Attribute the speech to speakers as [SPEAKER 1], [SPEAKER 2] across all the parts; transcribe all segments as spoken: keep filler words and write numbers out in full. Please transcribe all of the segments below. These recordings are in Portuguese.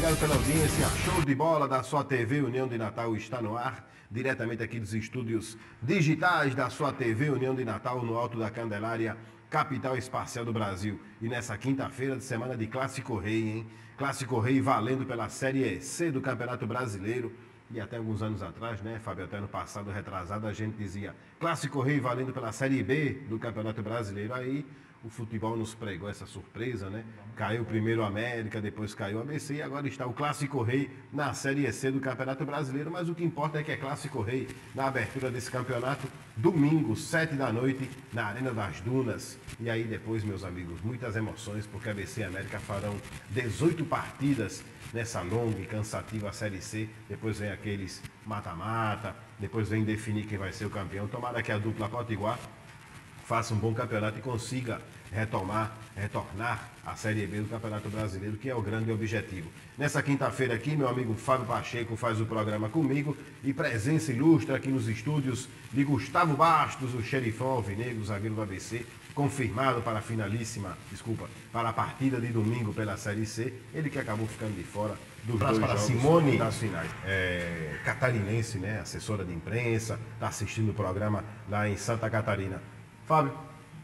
[SPEAKER 1] obrigado pela audiência. Show de bola da sua T V União de Natal está no ar, diretamente aqui dos estúdios digitais da sua T V União de Natal, no Alto da Candelária, capital espacial do Brasil. E nessa quinta-feira de semana de Clássico Rei, hein? Clássico Rei valendo pela Série C do Campeonato Brasileiro. E até alguns anos atrás, né, Fábio, até ano passado, retrasado, a gente dizia Clássico Rei valendo pela Série B do Campeonato Brasileiro. Aí o futebol nos pregou essa surpresa, né? Caiu primeiro o América, depois caiu o A B C e agora está o Clássico Rei na Série C do Campeonato Brasileiro. Mas o que importa é que é Clássico Rei na abertura desse campeonato, domingo, sete da noite, na Arena das Dunas. E aí depois, meus amigos, muitas emoções, porque A B C e América farão dezoito partidas nessa longa e cansativa Série C. Depois vem aqueles mata-mata, depois vem definir quem vai ser o campeão. Tomara que a dupla Potiguar faça um bom campeonato e consiga retomar, retornar à Série B do Campeonato Brasileiro, que é o grande objetivo. Nessa quinta-feira aqui, meu amigo Fábio Pacheco faz o programa comigo e presença ilustre aqui nos estúdios de Gustavo Bastos, o xerifão alvinegro, zagueiro do A B C, confirmado para a finalíssima, desculpa, para a partida de domingo pela Série C, ele que acabou ficando de fora dos dois
[SPEAKER 2] para
[SPEAKER 1] jogos
[SPEAKER 2] Simone,
[SPEAKER 1] das finais. É, catarinense, né, assessora de imprensa, está assistindo o programa lá em Santa Catarina. Fábio.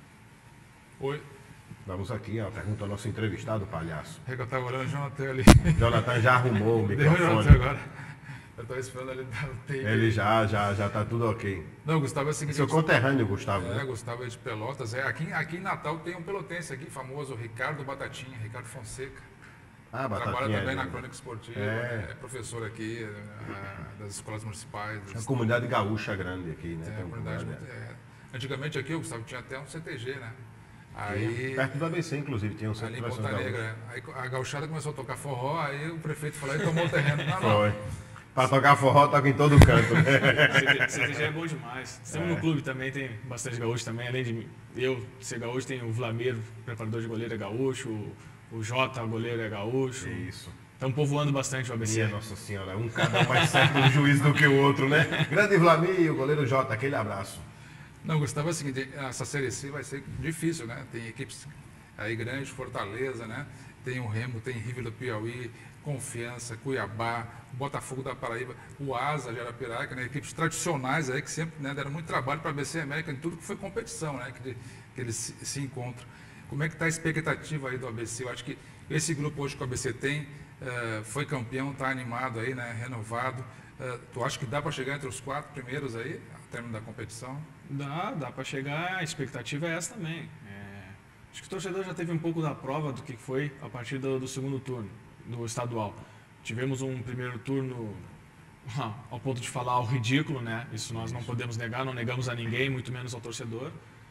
[SPEAKER 3] Oi.
[SPEAKER 1] Vamos aqui, ó, pergunta ao nosso entrevistado, palhaço.
[SPEAKER 3] É que eu estava olhando o Jonathan ali.
[SPEAKER 1] Jonathan já arrumou o
[SPEAKER 3] Deu o
[SPEAKER 1] microfone.
[SPEAKER 3] Jonathan agora. Eu estou esperando ele dar o tape.
[SPEAKER 1] Ele já, já, já tá tudo ok.
[SPEAKER 3] Não, Gustavo é o seguinte...
[SPEAKER 1] Seu conterrâneo, Gustavo,
[SPEAKER 3] É,
[SPEAKER 1] né?
[SPEAKER 3] Gustavo é de Pelotas. É, aqui, aqui em Natal tem um pelotense aqui, famoso, Ricardo Batatinha, Ricardo Fonseca.
[SPEAKER 1] Ah, Batatinha.
[SPEAKER 3] Trabalha também
[SPEAKER 1] é,
[SPEAKER 3] na Crônica Esportiva,
[SPEAKER 1] é.
[SPEAKER 3] é professor aqui é, das escolas municipais.
[SPEAKER 1] É uma comunidade gaúcha grande aqui, né?
[SPEAKER 3] É,
[SPEAKER 1] Tem
[SPEAKER 3] uma
[SPEAKER 1] uma
[SPEAKER 3] comunidade
[SPEAKER 1] comunidade,
[SPEAKER 3] muito... É, antigamente aqui, o Gustavo, tinha até um C T G, né? Aí,
[SPEAKER 1] perto do A B C, inclusive, tinha um centro
[SPEAKER 3] ali
[SPEAKER 1] de
[SPEAKER 3] em
[SPEAKER 1] operações
[SPEAKER 3] Ponta Negra.
[SPEAKER 1] gaúchas.
[SPEAKER 3] Aí a gauchada começou a tocar forró, aí o prefeito falou, aí tomou o terreno. Não, não.
[SPEAKER 1] Foi. Pra tocar forró, toca em todo canto. Né?
[SPEAKER 4] C T G é bom demais. Estamos
[SPEAKER 1] É.
[SPEAKER 4] no clube também, tem bastante gaúcho também. Além de eu ser gaúcho, tem o Vlamir, preparador de goleiro é gaúcho, o Jota, goleiro é gaúcho.
[SPEAKER 1] Isso.
[SPEAKER 4] Estamos povoando bastante o A B C.
[SPEAKER 1] Minha Nossa Senhora, um cada um mais certo do juiz do que o outro, né? Grande Vlamir, o goleiro Jota, aquele abraço.
[SPEAKER 3] Não, Gustavo, é o seguinte, essa Série C vai ser difícil, né? Tem equipes aí grandes, Fortaleza, né? Tem o Remo, tem River do Piauí, Confiança, Cuiabá, Botafogo da Paraíba, o Asa de Arapiraca, né? Equipes tradicionais aí que sempre, né, deram muito trabalho para a A B C América em tudo que foi competição, né? Que, que eles se, se encontram. Como é que está a expectativa aí do A B C? Eu acho que esse grupo hoje que o A B C tem, uh, foi campeão, está animado aí, né? Renovado. Uh, tu acha que dá para chegar entre os quatro primeiros aí, ao término da competição?
[SPEAKER 4] Dá, dá para chegar, a expectativa é essa também. É, acho que o torcedor já teve um pouco da prova do que foi a partir do, do segundo turno, do estadual. Tivemos um primeiro turno ao ponto de falar o ridículo, né? Isso nós não podemos negar, não negamos a ninguém, muito menos ao torcedor.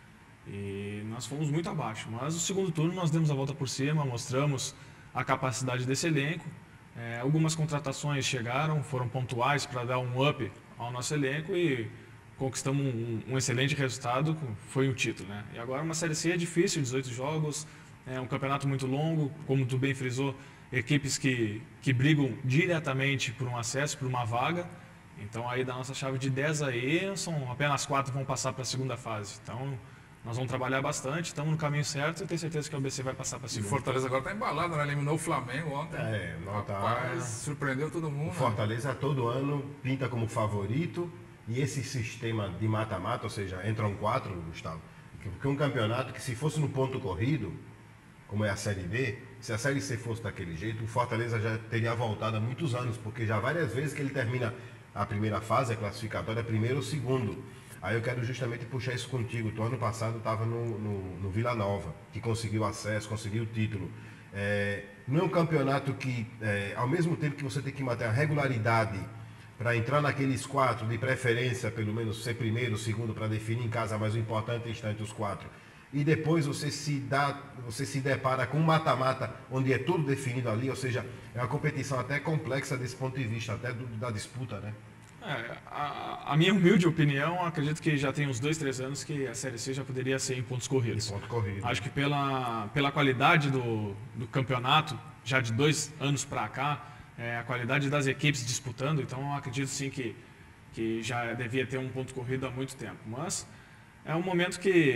[SPEAKER 4] E nós fomos muito abaixo. Mas o segundo turno nós demos a volta por cima, mostramos a capacidade desse elenco. É, algumas contratações chegaram, foram pontuais para dar um up ao nosso elenco e conquistamos um, um excelente resultado, foi o título, né? E agora uma Série C é difícil, dezoito jogos, é um campeonato muito longo, como tu bem frisou, equipes que, que brigam diretamente por um acesso, por uma vaga. Então aí da nossa chave de dez aí, são apenas quatro vão passar para a segunda fase. Então nós vamos trabalhar bastante, estamos no caminho certo e tenho certeza que o A B C vai passar para a
[SPEAKER 3] E
[SPEAKER 4] segunda.
[SPEAKER 3] Fortaleza agora está embalado, né? Eliminou o Flamengo ontem.
[SPEAKER 1] É, não tá-
[SPEAKER 3] Rapaz, surpreendeu todo mundo.
[SPEAKER 1] O Fortaleza todo ano pinta como favorito e esse sistema de mata-mata, ou seja, entram quatro, Gustavo, porque um campeonato que se fosse no ponto corrido, como é a Série B, se a Série C fosse daquele jeito, o Fortaleza já teria voltado há muitos anos, porque já várias vezes que ele termina a primeira fase, a classificatória, primeiro ou segundo. Aí eu quero justamente puxar isso contigo. Tu ano passado estava no, no, no Vila Nova, que conseguiu acesso, conseguiu o título. É, não é um campeonato que, é, ao mesmo tempo que você tem que manter a regularidade para entrar naqueles quatro, de preferência, pelo menos ser primeiro, segundo, para definir em casa, mas o importante é estar entre os quatro. E depois você se dá, você se depara com um mata-mata, onde é tudo definido ali, ou seja, é uma competição até complexa desse ponto de vista, até do, da disputa, né?
[SPEAKER 4] É, a, a minha humilde opinião, acredito que já tem uns dois, três anos que a Série C já poderia ser em pontos corridos.
[SPEAKER 1] Em ponto corrido.
[SPEAKER 4] Acho que pela, pela qualidade do, do campeonato, já de dois anos para cá, é, a qualidade das equipes disputando, então acredito sim que, que já devia ter um ponto corrido há muito tempo. Mas é um momento que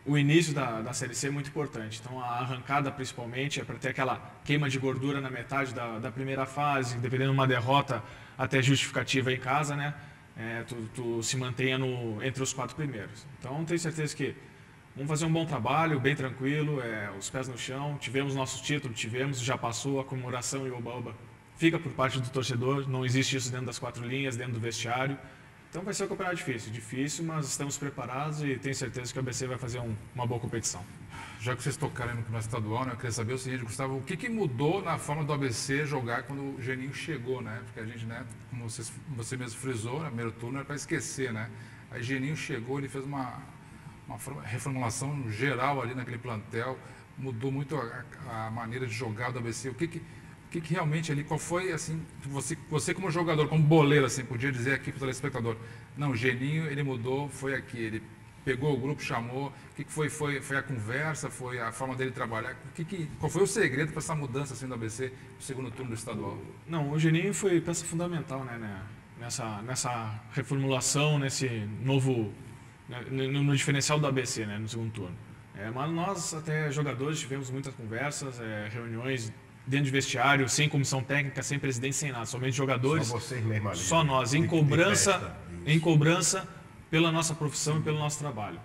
[SPEAKER 4] o início da, da Série C é muito importante. Então, a arrancada, principalmente, é para ter aquela queima de gordura na metade da, da primeira fase, dependendo de uma derrota até justificativa em casa, né? É, tu, tu se mantenha no, entre os quatro primeiros. Então, tenho certeza que vamos fazer um bom trabalho, bem tranquilo, é, os pés no chão. Tivemos nosso título, tivemos, já passou a comemoração e o oba-oba fica por parte do torcedor. Não existe isso dentro das quatro linhas, dentro do vestiário. Então vai ser um campeonato difícil, difícil, mas estamos preparados e tenho certeza que o A B C vai fazer um, uma boa competição.
[SPEAKER 3] Já que vocês tocaram no campeonato estadual, né, eu queria saber o seguinte, Gustavo, o que, que mudou na forma do A B C jogar quando o Geninho chegou, né? Porque a gente, né, como vocês, você mesmo frisou, no primeiro turno era para esquecer, né? Aí Geninho chegou, ele fez uma, uma reformulação geral ali naquele plantel, mudou muito a, a maneira de jogar do A B C. O que que O que, que realmente ali, qual foi, assim, você, você como jogador, como boleiro, assim, podia dizer aqui para o telespectador, não, o Geninho, ele mudou, foi aqui, ele pegou o grupo, chamou, o que, que foi, foi, foi a conversa, foi a forma dele trabalhar, o que que, qual foi o segredo para essa mudança, assim, do A B C no segundo turno do estadual?
[SPEAKER 4] Não, o Geninho foi peça fundamental, né, né nessa, nessa reformulação, nesse novo, né, no, no diferencial do A B C, né, no segundo turno. É, mas nós, até jogadores, tivemos muitas conversas, é, reuniões dentro de vestiário, sem comissão técnica, sem presidente, sem nada, somente jogadores.
[SPEAKER 1] Só vocês mesmo ali.
[SPEAKER 4] Só nós, em cobrança, em cobrança pela nossa profissão e pelo nosso trabalho.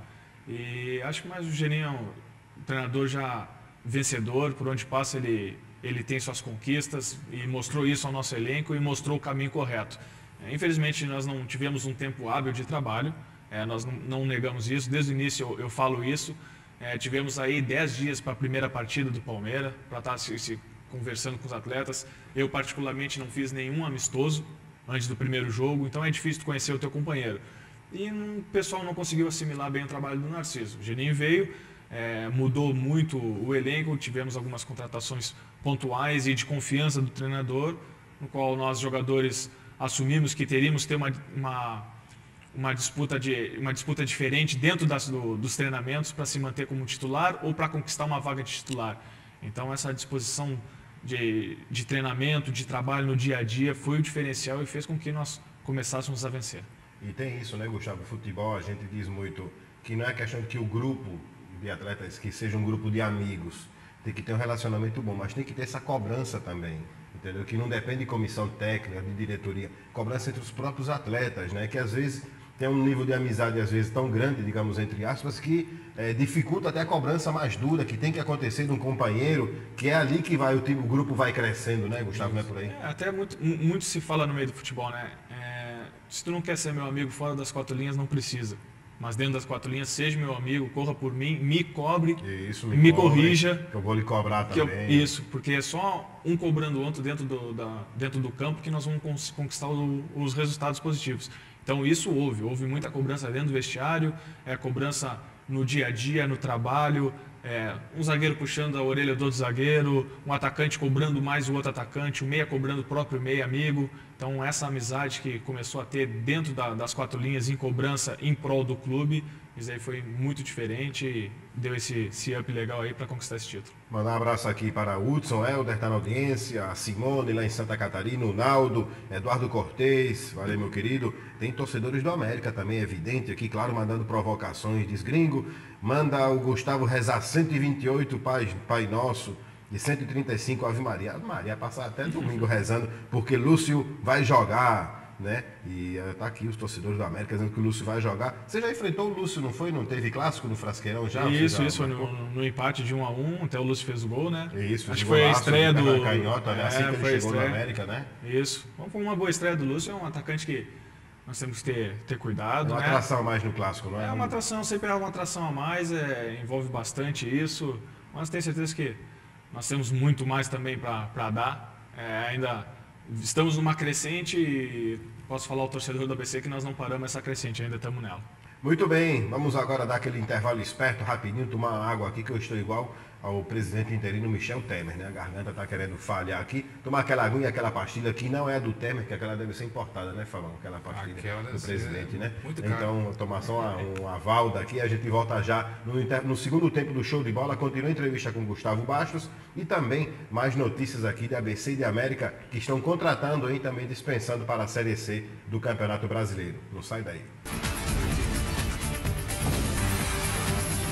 [SPEAKER 4] E acho que mais o Geninho é um treinador já vencedor, por onde passa ele, ele tem suas conquistas e mostrou isso ao nosso elenco e mostrou o caminho correto. É, infelizmente nós não tivemos um tempo hábil de trabalho, é, nós não, não negamos isso, desde o início eu, eu falo isso. É, tivemos aí dez dias para a primeira partida do Palmeiras, para estar se, se conversando com os atletas. Eu particularmente não fiz nenhum amistoso antes do primeiro jogo, então é difícil conhecer o teu companheiro. E o pessoal não conseguiu assimilar bem o trabalho do Narciso. O Geninho veio, é, mudou muito o elenco, tivemos algumas contratações pontuais e de confiança do treinador, no qual nós jogadores assumimos que teríamos que ter uma, uma, uma, disputa, de, uma disputa diferente dentro das, do, dos treinamentos para se manter como titular ou para conquistar uma vaga de titular. Então essa disposição De, de treinamento, de trabalho no dia a dia, foi o diferencial e fez com que nós começássemos a vencer.
[SPEAKER 1] E tem isso, né, Gustavo? Futebol, a gente diz muito que não é questão de que o grupo de atletas, que seja um grupo de amigos, tem que ter um relacionamento bom, mas tem que ter essa cobrança também, entendeu? Que não depende de comissão técnica, de diretoria, cobrança entre os próprios atletas, né? Que às vezes tem um nível de amizade, às vezes, tão grande, digamos, entre aspas, que é, dificulta até a cobrança mais dura, que tem que acontecer de um companheiro, que é ali que vai, o, time, o grupo vai crescendo, né, Gustavo, não é por aí?
[SPEAKER 4] É, até muito, muito se fala no meio do futebol, né? É, se tu não quer ser meu amigo fora das quatro linhas, não precisa. Mas dentro das quatro linhas, seja meu amigo, corra por mim, me cobre,
[SPEAKER 1] isso, me,
[SPEAKER 4] me
[SPEAKER 1] cobre,
[SPEAKER 4] corrija.
[SPEAKER 1] Que eu vou lhe cobrar também.
[SPEAKER 4] Eu, isso, porque é só um cobrando o outro dentro do, da, dentro do campo que nós vamos conquistar o, os resultados positivos. Então isso houve, houve muita cobrança dentro do vestiário, é, cobrança no dia a dia, no trabalho, é, um zagueiro puxando a orelha do outro zagueiro, um atacante cobrando mais o outro atacante, o meia cobrando o próprio meia amigo. Então essa amizade que começou a ter dentro da, das quatro linhas em cobrança em prol do clube, isso aí foi muito diferente e deu esse, esse up legal aí para conquistar esse título.
[SPEAKER 1] Mandar um abraço aqui para o Hudson Helder, está na audiência, a Simone lá em Santa Catarina, o Naldo, Eduardo Cortez, valeu meu querido. Tem torcedores do América também, evidente aqui, claro, mandando provocações, diz gringo. Manda o Gustavo rezar cento e vinte e oito Pai, Pai Nosso e cento e trinta e cinco Ave Maria. Ave Maria, passar até domingo rezando, porque Lúcio vai jogar, né? E tá aqui os torcedores do América dizendo que o Lúcio vai jogar. Você já enfrentou o Lúcio, não foi? Não teve clássico no Frasqueirão já?
[SPEAKER 4] Isso, isso, foi no, no empate de um a um, até o Lúcio fez o gol, né?
[SPEAKER 1] Isso,
[SPEAKER 4] acho que foi a estreia do...
[SPEAKER 1] Canhota, né? Assim
[SPEAKER 4] é,
[SPEAKER 1] que ele chegou no América, né?
[SPEAKER 4] Isso, foi uma boa estreia do Lúcio, é um atacante que nós temos que ter, ter cuidado.
[SPEAKER 1] É uma
[SPEAKER 4] né?
[SPEAKER 1] atração a mais no clássico, não é?
[SPEAKER 4] É uma atração, sempre é uma atração a mais, é, envolve bastante isso, mas tenho certeza que nós temos muito mais também para dar. É, ainda estamos numa crescente e posso falar ao torcedor do A B C que nós não paramos essa crescente, ainda estamos nela.
[SPEAKER 1] Muito bem, vamos agora dar aquele intervalo esperto, rapidinho, tomar uma água aqui, que eu estou igual ao presidente interino Michel Temer, né? A garganta está querendo falhar aqui. Tomar aquela aguinha, aquela pastilha que não é a do Temer, que aquela deve ser importada, né, Fabão? Aquela pastilha
[SPEAKER 3] aquela
[SPEAKER 1] do presidente, né?
[SPEAKER 3] Muito
[SPEAKER 1] então,
[SPEAKER 3] caro.
[SPEAKER 1] tomar só uma, uma valda aqui, a gente volta já no, inter... no segundo tempo do Show de Bola. Continua a entrevista com Gustavo Bastos e também mais notícias aqui de A B C e de América, que estão contratando e também dispensando para a Série C do Campeonato Brasileiro. Não sai daí.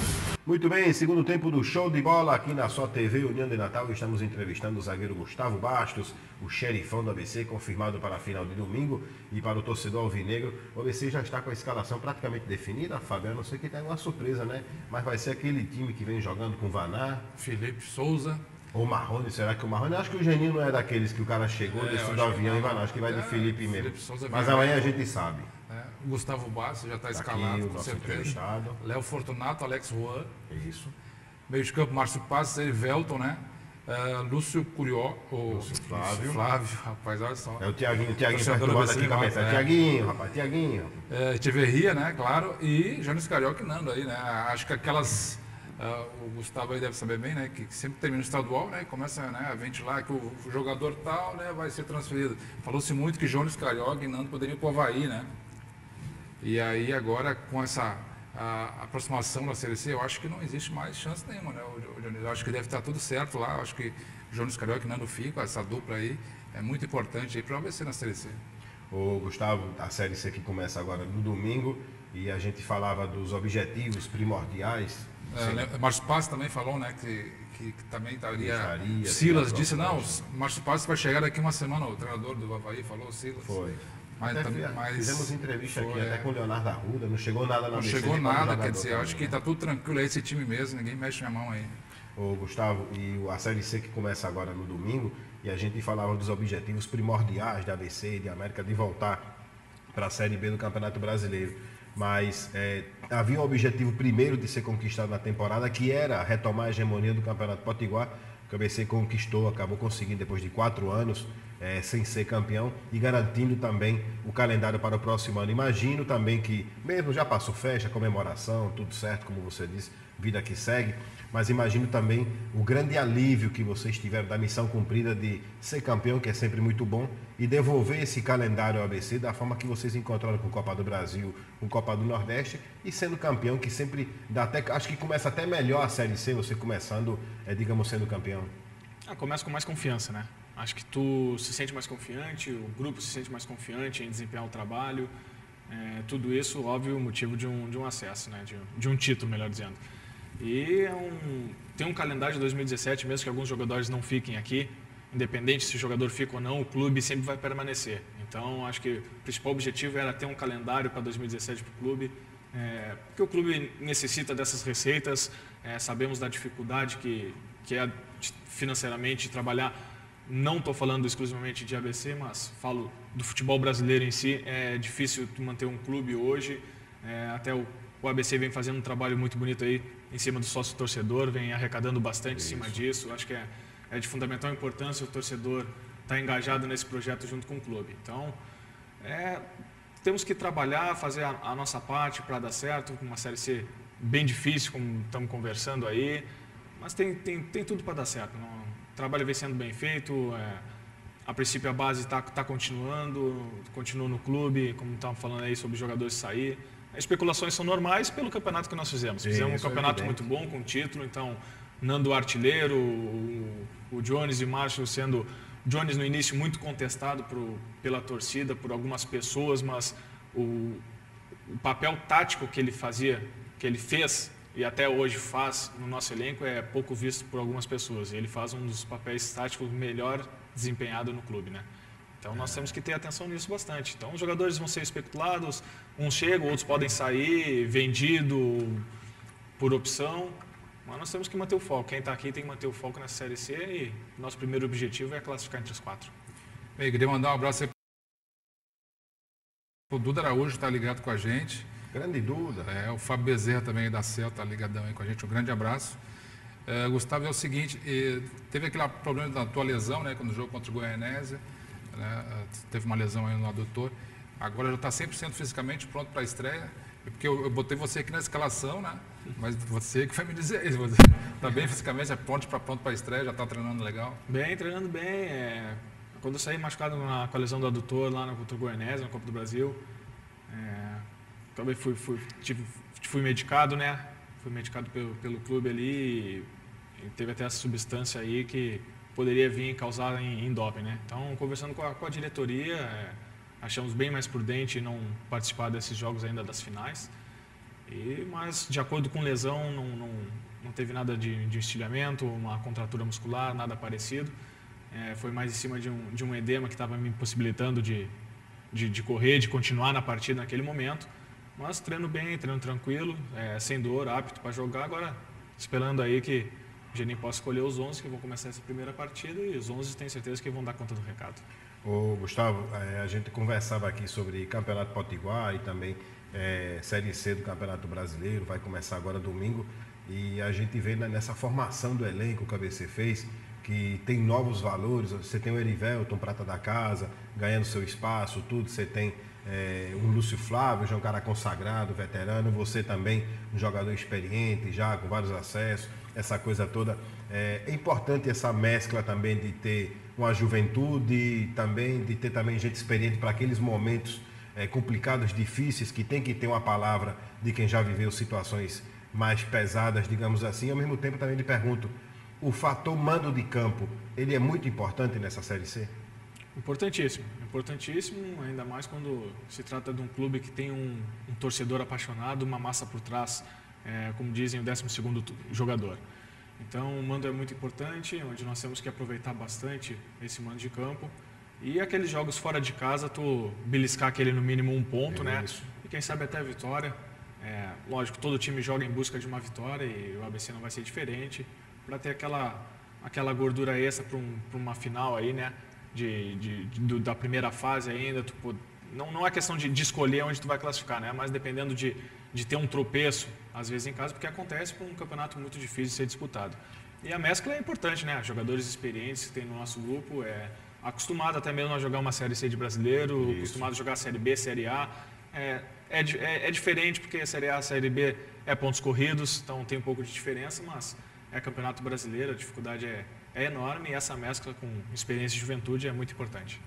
[SPEAKER 1] Muito bem, segundo tempo do show de bola aqui na sua T V União de Natal. Estamos entrevistando o zagueiro Gustavo Bastos, o xerifão do A B C, confirmado para a final de domingo. E para o torcedor alvinegro, o A B C já está com a escalação praticamente definida. Fabiano, não sei que tem uma surpresa, né? Mas vai ser aquele time que vem jogando com Vanar,
[SPEAKER 3] Felipe Souza.
[SPEAKER 1] ou Marrone. Será que o Marrone? Acho que o Geninho não é daqueles que o cara chegou,
[SPEAKER 3] É,
[SPEAKER 1] desceu
[SPEAKER 3] eu
[SPEAKER 1] do
[SPEAKER 3] acho que
[SPEAKER 1] avião
[SPEAKER 3] não.
[SPEAKER 1] e vai, não. Acho que vai de
[SPEAKER 3] É,
[SPEAKER 1] Felipe mesmo.
[SPEAKER 3] Felipe Souza
[SPEAKER 1] Mas
[SPEAKER 3] vem
[SPEAKER 1] amanhã a
[SPEAKER 3] bem.
[SPEAKER 1] gente sabe.
[SPEAKER 3] É, o Gustavo Bastos já está
[SPEAKER 1] Tá
[SPEAKER 3] escalado,
[SPEAKER 1] aqui o
[SPEAKER 3] com
[SPEAKER 1] nosso
[SPEAKER 3] certeza.
[SPEAKER 1] entrevistado.
[SPEAKER 3] Léo Fortunato, Alex Juan.
[SPEAKER 1] Isso.
[SPEAKER 3] Meio de campo, Márcio Passos, Erivelton, né? Uh, Lúcio Curió, o
[SPEAKER 1] Lúcio Flávio.
[SPEAKER 3] Flávio, rapaz, olha só.
[SPEAKER 1] É o Tiaguinho, o Tiaguinho
[SPEAKER 3] Torcedor
[SPEAKER 1] perturbado
[SPEAKER 3] do
[SPEAKER 1] aqui com a
[SPEAKER 3] A B C,
[SPEAKER 1] mensagem.
[SPEAKER 3] é.
[SPEAKER 1] Tiaguinho, rapaz, Tiaguinho.
[SPEAKER 3] É, Echeverria, né? Claro, e Jones Carioca e Nando aí, né? Acho que aquelas. Uh, o Gustavo aí deve saber bem, né? Que, que sempre termina o estadual, né? E começa, né, a ventilar que o, o jogador tal, né, vai ser transferido. Falou-se muito que Jones Carioca e Nando poderiam ir para o Havaí, né? E aí agora com essa a aproximação da Série C, eu acho que não existe mais chance nenhuma, né? O, o, eu acho que deve estar tudo certo lá, eu acho que Jones Carioca e Nando ficam, essa dupla aí é muito importante aí para o A B C na Série C.
[SPEAKER 1] Ô Gustavo, a Série C que começa agora no domingo e a gente falava dos objetivos primordiais.
[SPEAKER 3] É, né, Márcio Passos também falou, né, que, que, que também estaria.
[SPEAKER 1] Gostaria,
[SPEAKER 3] Silas
[SPEAKER 1] teria
[SPEAKER 3] disse, não,
[SPEAKER 1] proposta.
[SPEAKER 3] Márcio Passos vai chegar daqui uma semana, o treinador do Havaí falou, Silas.
[SPEAKER 1] Foi.
[SPEAKER 3] Mas,
[SPEAKER 1] Até
[SPEAKER 3] também,
[SPEAKER 1] fi-
[SPEAKER 3] mas
[SPEAKER 1] fizemos entrevista
[SPEAKER 3] foi,
[SPEAKER 1] aqui até
[SPEAKER 3] é,
[SPEAKER 1] com o Leonardo Arruda, não chegou nada na
[SPEAKER 3] não
[SPEAKER 1] A B C,
[SPEAKER 3] chegou
[SPEAKER 1] nem para o
[SPEAKER 3] nada,
[SPEAKER 1] jogador
[SPEAKER 3] quer dizer, eu acho
[SPEAKER 1] também,
[SPEAKER 3] que
[SPEAKER 1] né?
[SPEAKER 3] está tudo tranquilo, é esse time mesmo, ninguém mexe minha mão aí.
[SPEAKER 1] Ô Gustavo, e o- a Série C que começa agora no domingo, e a gente falava dos objetivos primordiais da A B C e de América de voltar para a Série B do Campeonato Brasileiro. Mas é, havia um objetivo primeiro de ser conquistado na temporada, que era retomar a hegemonia do Campeonato Potiguar, que o A B C conquistou, acabou conseguindo depois de quatro anos, é, sem ser campeão, e garantindo também o calendário para o próximo ano. Imagino também que, mesmo já passou festa, comemoração, tudo certo, como você disse, vida que segue, mas imagino também o grande alívio que vocês tiveram da missão cumprida de ser campeão, que é sempre muito bom, e devolver esse calendário ao A B C da forma que vocês encontraram com Copa do Brasil, com Copa do Nordeste, e sendo campeão, que sempre dá até, acho que começa até melhor a Série C, você começando, é, digamos, sendo campeão.
[SPEAKER 4] Ah, começa com mais confiança, né? Acho que tu se sente mais confiante, o grupo se sente mais confiante em desempenhar o trabalho. É, tudo isso, óbvio, motivo de um, de um acesso, né? De, de um título, melhor dizendo. E é um, tem um calendário de dois mil e dezessete, mesmo que alguns jogadores não fiquem aqui, independente se o jogador fica ou não, o clube sempre vai permanecer. Então, acho que o principal objetivo era ter um calendário para dois mil e dezessete para o clube, é, porque o clube necessita dessas receitas, é, sabemos da dificuldade que, que é financeiramente trabalhar. Não estou falando exclusivamente de A B C, mas falo do futebol brasileiro em si. É difícil tu manter um clube hoje, é, até o, o A B C vem fazendo um trabalho muito bonito aí em cima do sócio torcedor, vem arrecadando bastante
[SPEAKER 1] Isso.
[SPEAKER 4] em cima disso. Acho que é, é de fundamental importância o torcedor estar engajado nesse projeto junto com o clube. Então, é, temos que trabalhar, fazer a, a nossa parte para dar certo, com uma Série C bem difícil, como estamos conversando aí, mas tem, tem, tem tudo para dar certo. Não, o trabalho vem sendo bem feito, é, a princípio a base está tá continuando, continua no clube, como estávamos falando aí sobre jogadores sair. As especulações são normais pelo campeonato que nós fizemos. Fizemos
[SPEAKER 1] Isso,
[SPEAKER 4] um campeonato
[SPEAKER 1] é
[SPEAKER 4] muito bom, com título, então Nando artilheiro, o, o Jones e Márcio sendo... Jones no início muito contestado pro, pela torcida, por algumas pessoas, mas o, o papel tático que ele fazia, que ele fez e até hoje faz no nosso elenco é pouco visto por algumas pessoas. Ele faz um dos papéis táticos melhor desempenhado no clube, né? Então nós temos que ter atenção nisso bastante. Então os jogadores vão ser especulados, uns chegam, outros podem sair, vendido por opção, mas nós temos que manter o foco. Quem está aqui tem que manter o foco nessa Série C e nosso primeiro objetivo é classificar entre os quatro.
[SPEAKER 3] Bem, queria mandar um abraço aí pro Duda Araújo, está ligado com a gente.
[SPEAKER 1] Grande Duda.
[SPEAKER 3] É, o Fábio Bezerra também da C E L está ligadão aí com a gente, um grande abraço. É, Gustavo, é o seguinte, eh, teve aquele problema da tua lesão, né, quando o jogo contra o Goianésia, né, teve uma lesão aí no adutor, agora já está cem por cento fisicamente pronto para a estreia, porque eu, eu botei você aqui na escalação, né, mas você que vai me dizer isso, você está bem fisicamente, é pronto para pronto para a estreia, já está treinando legal?
[SPEAKER 4] Bem, treinando bem. É... Quando eu saí machucado na, com a lesão do adutor lá no contra o Goianésia, na Copa do Brasil, é... também fui, fui, tive, fui medicado, né, fui medicado pelo, pelo clube ali. E teve até essa substância aí que poderia vir causar em, em doping, né? Então, conversando com a, com a diretoria, é, achamos bem mais prudente não participar desses jogos ainda das finais. E, mas, de acordo com lesão, não, não, não teve nada de, de estilhamento, uma contratura muscular, nada parecido. É, foi mais em cima de um, de um edema que estava me impossibilitando de, de, de correr, de continuar na partida naquele momento. Mas treino bem, treino tranquilo, é, sem dor, apto para jogar. Agora, esperando aí que o Geninho possa escolher os onze que vão começar essa primeira partida e os onze tenho certeza que vão dar conta do recado.
[SPEAKER 1] Ô, Gustavo, é, a gente conversava aqui sobre Campeonato Potiguar e também é, Série C do Campeonato Brasileiro, vai começar agora domingo. E a gente vê nessa formação do elenco que o A B C fez, que tem novos valores. Você tem o Erivelton, prata da casa, ganhando seu espaço, tudo. Você tem é, um Lúcio Flávio, já um cara consagrado, veterano. Você também, um jogador experiente, já com vários acessos, essa coisa toda. É, é importante essa mescla também de ter uma juventude, também de ter também gente experiente para aqueles momentos é, complicados, difíceis, que tem que ter uma palavra de quem já viveu situações mais pesadas, digamos assim. Ao mesmo tempo também lhe pergunto, o fator mando de campo, ele é muito importante nessa Série C?
[SPEAKER 4] Importantíssimo, importantíssimo, ainda mais quando se trata de um clube que tem um, um torcedor apaixonado, uma massa por trás, é, como dizem, o décimo segundo jogador. Então o mando é muito importante, onde nós temos que aproveitar bastante esse mando de campo. E aqueles jogos fora de casa, tu beliscar aquele no mínimo um ponto, é né? Isso. E quem sabe até a vitória. É, lógico, todo time joga em busca de uma vitória e o A B C não vai ser diferente, para ter aquela, aquela gordura extra para um, uma final aí, né? De, de, de, da primeira fase ainda. Tu pô, não, não é questão de, de escolher onde tu vai classificar, né? Mas dependendo de, de ter um tropeço, às vezes em casa, porque acontece por um campeonato muito difícil de ser disputado. E a mescla é importante, né? Jogadores experientes que tem no nosso grupo, é, acostumado até mesmo a jogar uma Série C de brasileiro, Isso. acostumado a jogar Série B, Série A. É, é, é, é diferente porque a Série A, a Série B é pontos corridos, então tem um pouco de diferença, mas é campeonato brasileiro, a dificuldade é, é enorme e essa mescla com experiência e juventude é muito importante.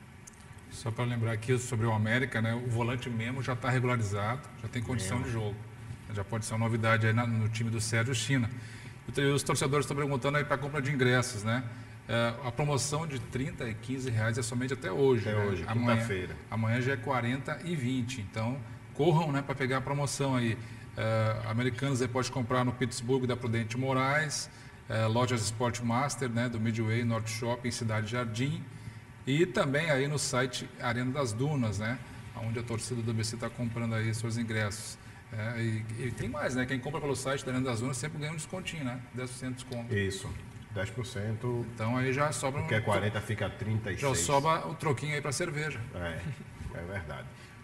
[SPEAKER 3] Só para lembrar aqui sobre o América, né, o volante mesmo já está regularizado, já tem condição Mesmo. de jogo. Já pode ser uma novidade aí no time do Sérgio China. E os torcedores estão perguntando aí para a compra de ingressos, né? É, a promoção de trinta e quinze reais é somente até hoje.
[SPEAKER 1] Até
[SPEAKER 3] né?
[SPEAKER 1] hoje,
[SPEAKER 3] amanhã,
[SPEAKER 1] quinta-feira.
[SPEAKER 3] Amanhã já é quarenta e vinte, então corram, né, para pegar a promoção aí. É, Americanos aí pode comprar no Pittsburgh da Prudente Moraes, é, lojas Sport Master, né, do Midway, North Shopping, Cidade Jardim, e também aí no site Arena das Dunas, né, onde a torcida do A B C está comprando aí seus ingressos. É, e, e tem mais, né? Quem compra pelo site da Arena das Dunas sempre ganha um descontinho, né? dez por cento de desconto.
[SPEAKER 1] Isso, dez por cento.
[SPEAKER 3] Então aí já sobra...
[SPEAKER 1] Porque é quarenta, fica trinta e seis.
[SPEAKER 3] Já sobra o troquinho aí para cerveja.
[SPEAKER 1] É, é verdade.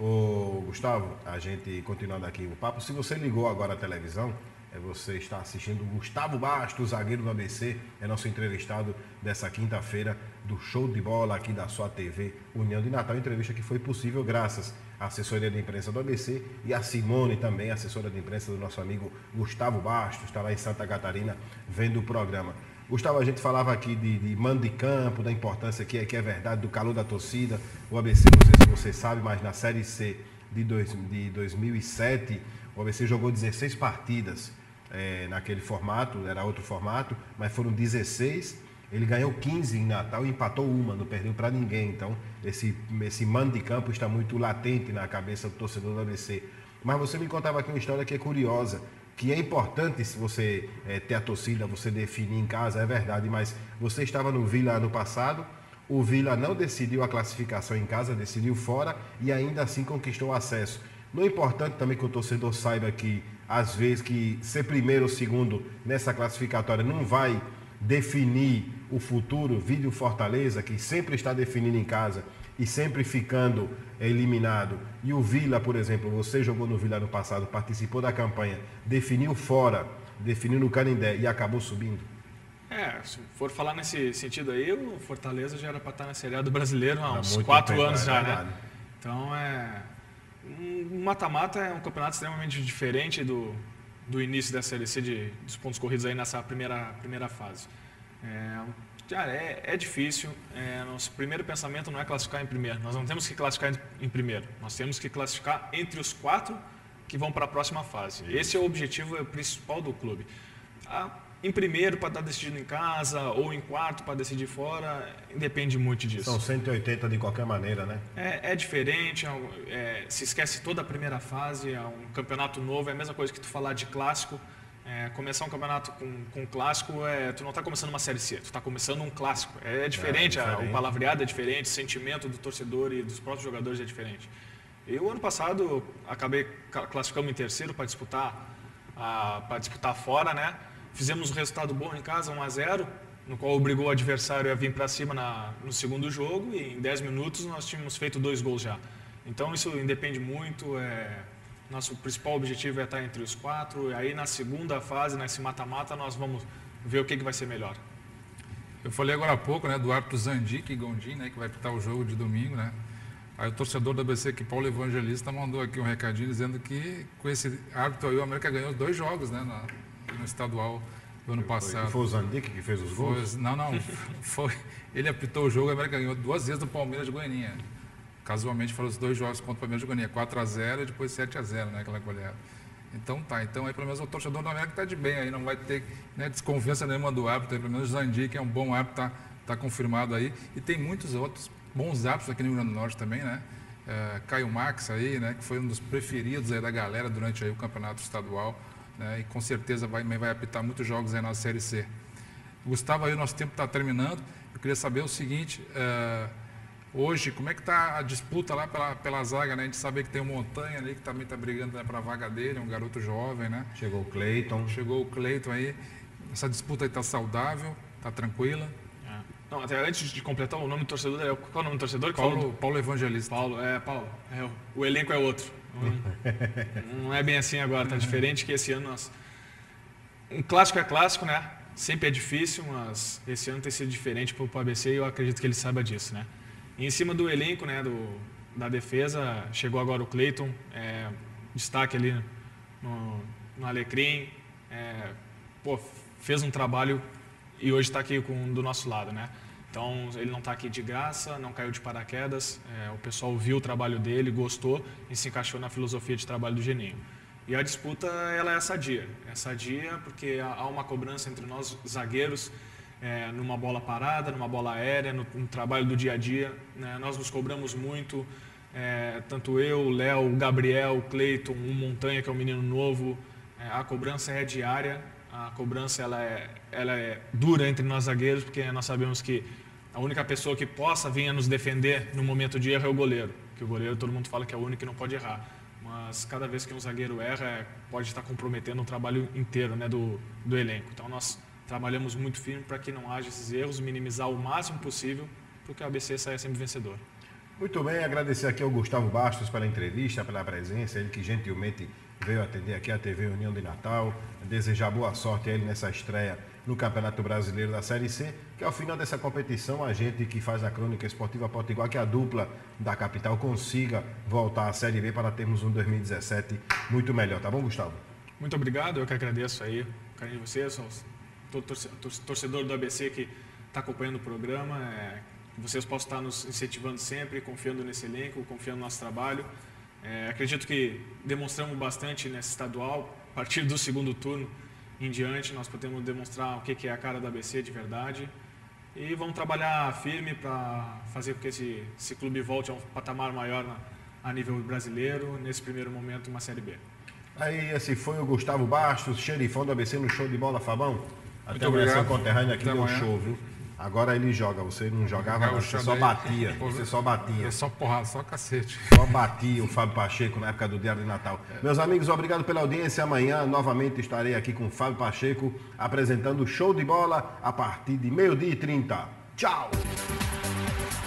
[SPEAKER 1] Ô, Gustavo, a gente continuando aqui o papo, se você ligou agora a televisão, é, você está assistindo o Gustavo Bastos, zagueiro do A B C, é nosso entrevistado dessa quinta-feira do Show de Bola aqui da sua T V União de Natal, entrevista que foi possível graças à assessoria de imprensa do A B C e a Simone também, assessora de imprensa do nosso amigo Gustavo Bastos, está lá em Santa Catarina vendo o programa. Gustavo, a gente falava aqui de, de mando de campo, da importância que é, que é verdade, do calor da torcida. O A B C, não sei se você sabe, mas na Série C de, dois, de dois mil e sete, o A B C jogou dezesseis partidas é, naquele formato, era outro formato, mas foram dezesseis. Ele ganhou quinze em Natal e empatou uma, não perdeu para ninguém. Então, esse, esse mando de campo está muito latente na cabeça do torcedor do A B C. Mas você me contava aqui uma história que é curiosa, que é importante se você é, ter a torcida, você definir em casa, é verdade, mas você estava no Vila ano passado, o Vila não decidiu a classificação em casa, decidiu fora e ainda assim conquistou o acesso. Não é importante também que o torcedor saiba que, às vezes, que ser primeiro ou segundo nessa classificatória não vai definir o futuro, vídeo Fortaleza, que sempre está definindo em casa e sempre ficando eliminado. E o Vila, por exemplo, você jogou no Vila no passado, participou da campanha, definiu fora, definiu no Canindé e acabou subindo.
[SPEAKER 4] É, se for falar nesse sentido aí, o Fortaleza já era para estar na Série A do Brasileiro há uns quatro anos já, né? Então, é... Um mata-mata é um campeonato extremamente diferente do, do início da Série C, de, dos pontos corridos aí nessa primeira, primeira fase. É, cara, é, é difícil. É, nosso primeiro pensamento não é classificar em primeiro. Nós não temos que classificar em, em primeiro. Nós temos que classificar entre os quatro que vão para a próxima fase. Esse é o objetivo principal do clube. A em primeiro para estar decidindo em casa ou em quarto para decidir fora, depende muito disso.
[SPEAKER 1] São cento e oitenta de qualquer maneira, né?
[SPEAKER 4] É, é diferente, é, é, se esquece toda a primeira fase, é um campeonato novo, é a mesma coisa que tu falar de clássico. É, começar um campeonato com, com um clássico, é, tu não está começando uma Série C, tu está começando um clássico. É diferente, é, é diferente. A, o palavreado é diferente, o sentimento do torcedor e dos próprios jogadores é diferente. Eu, ano passado, acabei classificando em terceiro para disputar, para disputar fora, né? Fizemos um resultado bom em casa, um a zero, no qual obrigou o adversário a vir para cima na, no segundo jogo, e em dez minutos nós tínhamos feito dois gols já. Então isso independe muito, é, nosso principal objetivo é estar entre os quatro, e aí na segunda fase, nesse mata-mata, nós vamos ver o que, que vai ser melhor.
[SPEAKER 3] Eu falei agora há pouco, né, do árbitro Zandique Gondim, né, que vai pitar o jogo de domingo, né? Aí o torcedor da A B C, que Paulo Evangelista, mandou aqui um recadinho dizendo que com esse árbitro aí o América ganhou dois jogos, né, na, no estadual do ano passado.
[SPEAKER 1] Foi o Zandique que fez os gols?
[SPEAKER 3] Foi, não, não. Foi, ele apitou o jogo, o América ganhou duas vezes do Palmeiras de Goianinha. Casualmente foram os dois jogos contra o Palmeiras de Goianinha, quatro a zero e depois sete a zero, né, aquela goleada. Então tá, então aí pelo menos o torcedor do América está de bem aí, não vai ter, né, desconfiança nenhuma do árbitro, aí, pelo menos o Zandique é um bom árbitro, tá, tá confirmado aí. E tem muitos outros bons árbitros aqui no Rio Grande do Norte também, né? É, Caio Max aí, né, que foi um dos preferidos aí da galera durante aí o campeonato estadual, né, e com certeza vai, vai apitar muitos jogos aí na Série C. Gustavo, aí o nosso tempo está terminando, eu queria saber o seguinte, é, hoje, como é que está a disputa lá pela, pela zaga, né? A gente sabe que tem o Montanha ali, que também está brigando, né, para a vaga dele, é um garoto jovem, né?
[SPEAKER 1] Chegou o Cleiton.
[SPEAKER 3] Chegou o Cleiton aí, essa disputa aí está saudável, está tranquila?
[SPEAKER 4] Não, até antes de completar o nome do torcedor, é, qual é o nome do torcedor? Que
[SPEAKER 3] Paulo,
[SPEAKER 4] falou?
[SPEAKER 3] Paulo Evangelista.
[SPEAKER 4] Paulo, é, Paulo. É, o elenco é outro. Não, não é bem assim agora, tá diferente que esse ano nós... Um clássico é clássico, né? Sempre é difícil, mas esse ano tem sido diferente para o A B C e eu acredito que ele saiba disso, né? E em cima do elenco, né, do, da defesa, chegou agora o Cleiton, é, destaque ali no, no Alecrim, é, pô, fez um trabalho e hoje está aqui com, do nosso lado, né? Então, ele não está aqui de graça, não caiu de paraquedas, é, o pessoal viu o trabalho dele, gostou e se encaixou na filosofia de trabalho do Geninho. E a disputa, ela é sadia, é sadia porque há uma cobrança entre nós, zagueiros, é, numa bola parada, numa bola aérea, no, no trabalho do dia a dia, né? Nós nos cobramos muito, é, tanto eu, o Léo, o Gabriel, o Cleiton, o Montanha, que é um menino novo, é, a cobrança é diária. A cobrança ela é, ela é dura entre nós zagueiros, porque nós sabemos que a única pessoa que possa vir a nos defender no momento de erro é o goleiro. Que o goleiro, todo mundo fala que é o único que não pode errar. Mas cada vez que um zagueiro erra, pode estar comprometendo o trabalho inteiro, né, do, do elenco. Então nós trabalhamos muito firme para que não haja esses erros, minimizar o máximo possível, para que o A B C saia sempre vencedor.
[SPEAKER 1] Muito bem, agradecer aqui ao Gustavo Bastos pela entrevista, pela presença, ele que gentilmente veio atender aqui a T V União de Natal, desejar boa sorte a ele nessa estreia no Campeonato Brasileiro da Série C, que ao final dessa competição, a gente que faz a crônica esportiva Potiguar, que a dupla da capital consiga voltar à Série B para termos um dois mil e dezessete muito melhor, tá bom, Gustavo?
[SPEAKER 4] Muito obrigado, eu que agradeço aí o carinho de vocês, todo torcedor do A B C que está acompanhando o programa, é, vocês possam estar nos incentivando sempre, confiando nesse elenco, confiando no nosso trabalho. É, acredito que demonstramos bastante nesse estadual, a partir do segundo turno em diante, nós podemos demonstrar o que é a cara da A B C de verdade e vamos trabalhar firme para fazer com que esse, esse clube volte a um patamar maior na, a nível brasileiro, nesse primeiro momento uma Série B.
[SPEAKER 1] Aí esse foi o Gustavo Bastos, xerifão do A B C no Show de Bola, Fabão. Até amanhã, seu conterrâneo aqui deu show, viu? Agora ele joga, você não jogava, não, você só batia, você só batia.
[SPEAKER 3] Só porrada, só cacete.
[SPEAKER 1] Só batia o Fábio Pacheco na época do Diário de Natal. É. Meus amigos, obrigado pela audiência. Amanhã novamente estarei aqui com o Fábio Pacheco apresentando o Show de Bola a partir de meio-dia e trinta. Tchau!